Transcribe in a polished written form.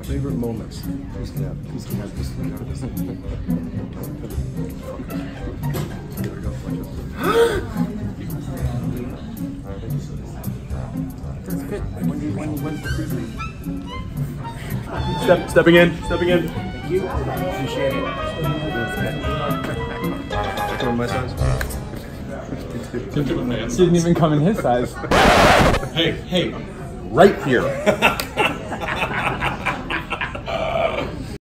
Favorite moments. Please can have this. There we go. That's good. When's the cruise leave? Stepping in. Thank you. Appreciate it. Come on my size. Didn't even come in his size. Hey, right here.